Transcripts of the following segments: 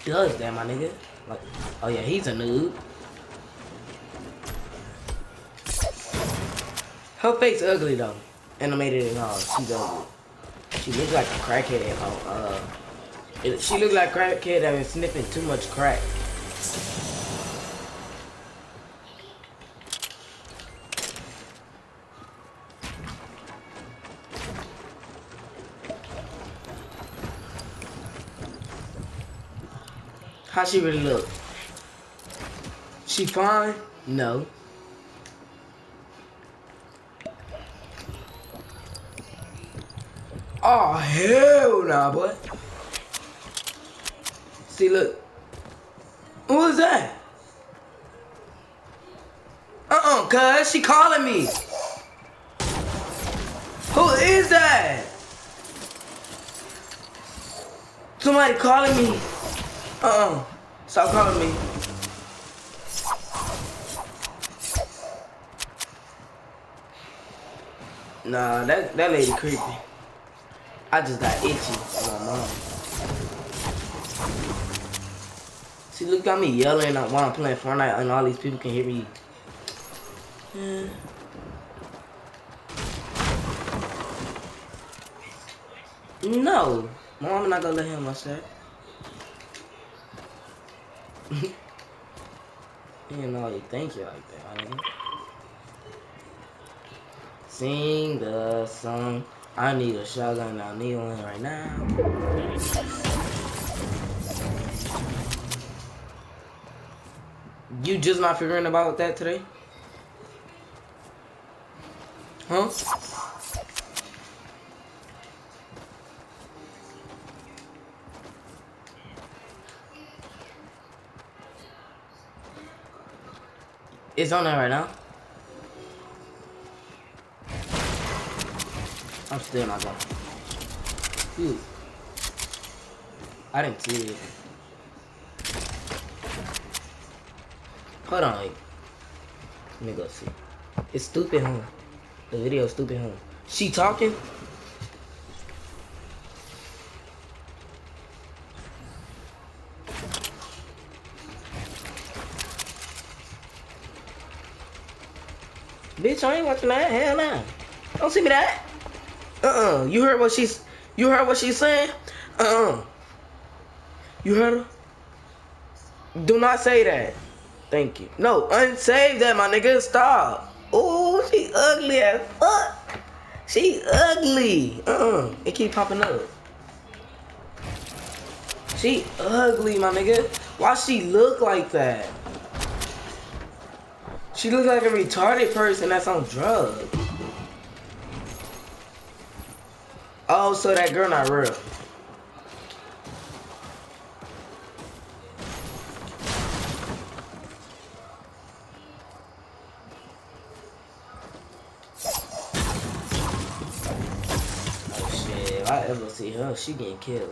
does that, my nigga? Like, oh yeah, he's a noob. Her face ugly though. Animated and all, she's ugly. She looks like a crackhead. She looks like a crackhead that been sniffing too much crack. How she really look? She fine? No. Oh hell nah, boy. See, look. Who is that? Cuz she calling me. Who is that? Somebody calling me. Stop calling me. Nah, that lady creepy. I just got itchy on my mom. See, look at me yelling while I'm playing Fortnite and all these people can hear me. Yeah. No, my mom not gonna let him watch that. You know you think you like that, honey. Sing the song. I need a shotgun. I need one right now. You just not figuring about that today? Huh? It's on there right now. I'm still not going. Dude. I didn't see it. Hold on, like. Let me go see. It's stupid, huh? The video is stupid, huh? She talking? Bitch, I ain't watching that. Hell nah. Don't see me that. You heard what she's saying? You heard her? Do not say that. Thank you. No, unsave that, my nigga. Stop. Ooh, she ugly as fuck. She ugly. It keep popping up. She ugly, my nigga. Why she look like that? She looks like a retarded person that's on drugs. Oh, so that girl not real. Oh shit, if I ever see her, she getting killed.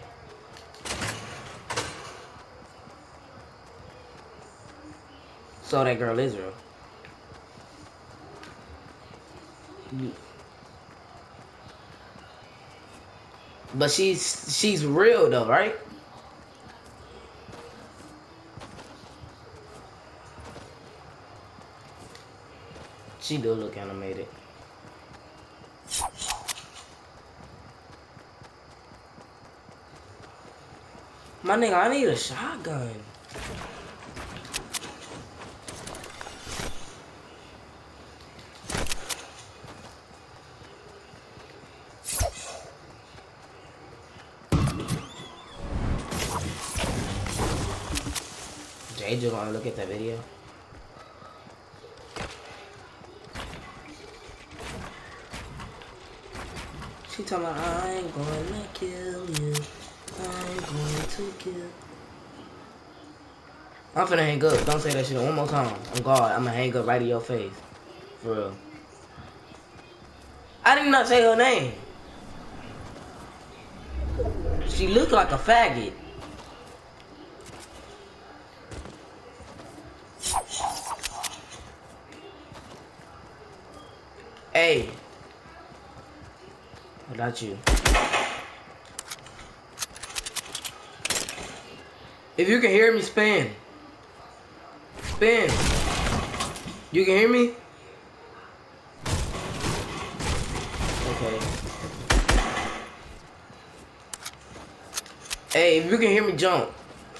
So that girl is real. But she's real though, right? She do look animated. My nigga, I need a shotgun. Jay just wanna look at that video. She talking about I ain't gonna kill you. I'm going to kill. I'm finna hang up. Don't say that shit one more time. On God, I'm gonna hang up right in your face. For real. I did not say her name. She looked like a faggot. Hey. Without you. If you can hear me, spin. Spin. You can hear me? Okay. Hey, if you can hear me, jump.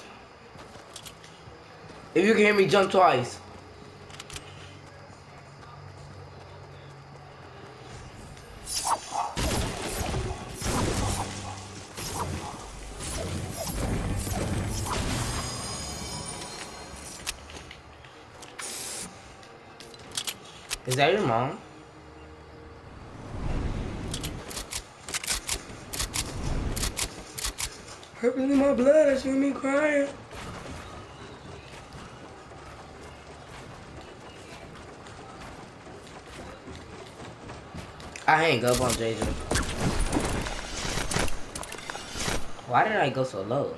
If you can hear me, jump twice. Is that your mom? Herpes in my blood, that's me crying. I hang up on JJ. Why did I go so low?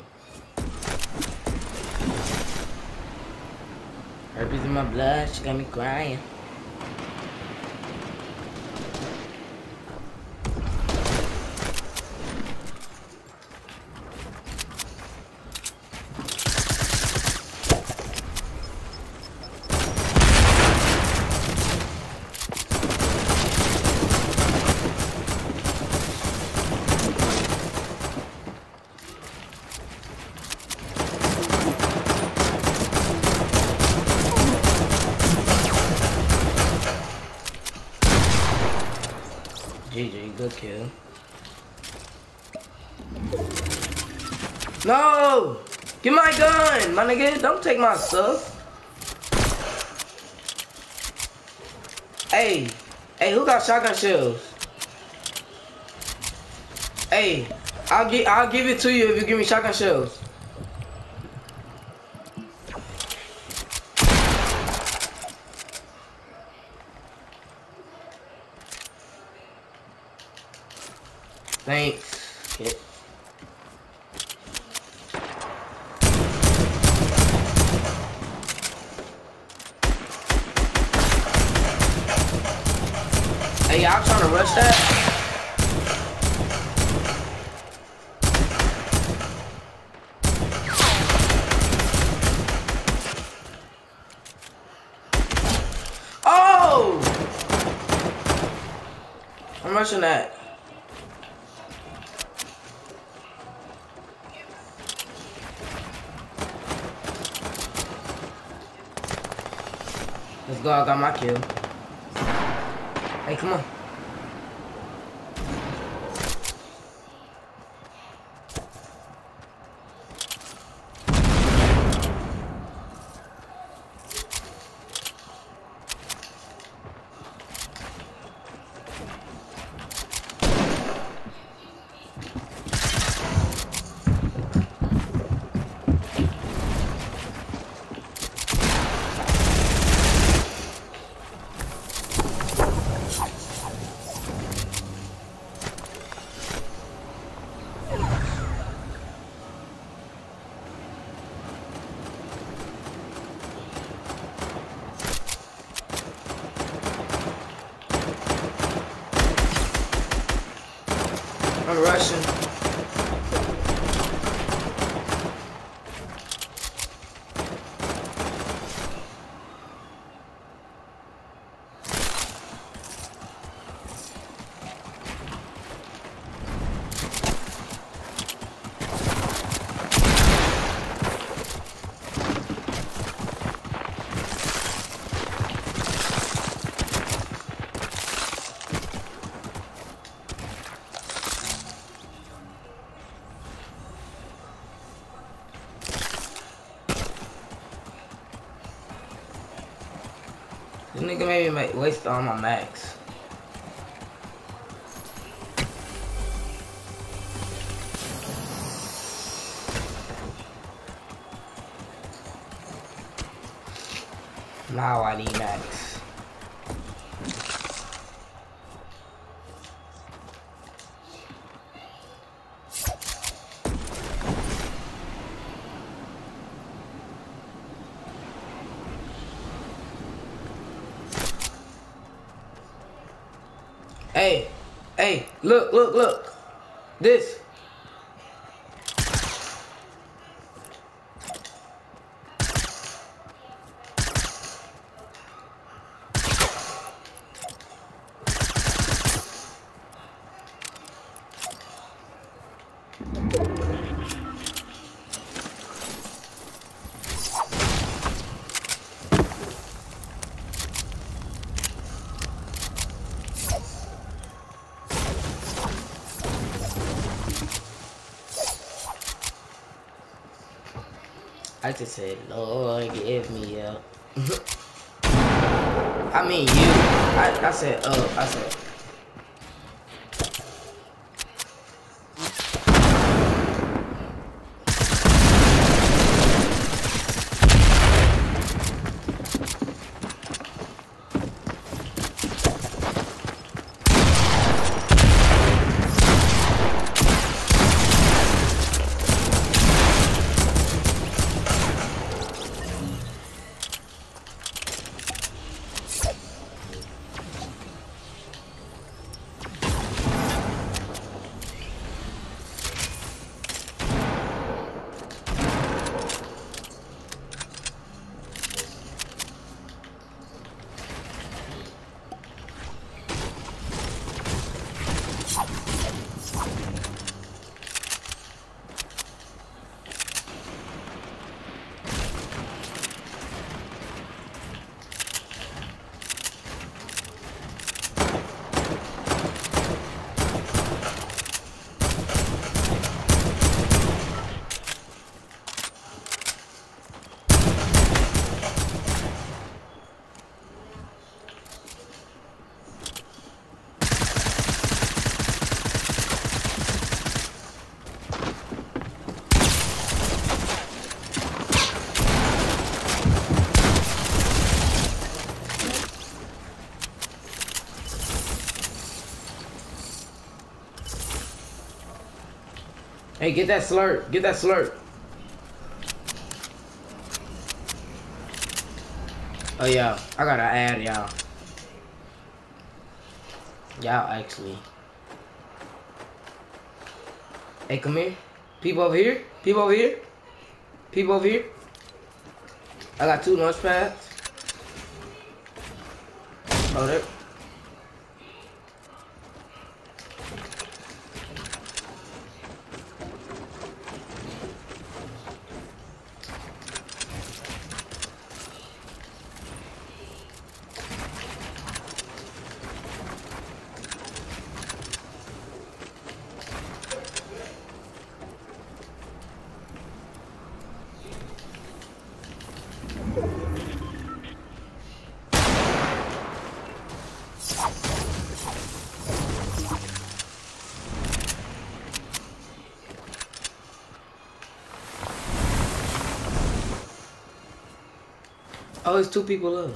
Herpes in my blood, she got me crying. GG, good kill. No! Get my gun! My nigga, don't take my stuff. Hey, who got shotgun shells? Hey, I'll give it to you if you give me shotgun shells. Thanks. Okay. Hey, y'all trying to rush that? Oh! I'm rushing that. Let's go, I got my kill. Hey, come on. I'm rushing. This nigga made me waste all my max. Now I need max. Hey, look. This. I just said, Lord, give me up. I mean you. I said up. I said. Hey, get that slurp. Get that slurp. Oh, yeah. I gotta add y'all. Y'all actually. Hey, come here. People over here. People over here. People over here. I got 2 launch pads. Oh, there. Oh, it's 2 people left.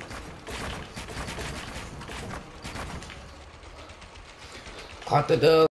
Caught the dub.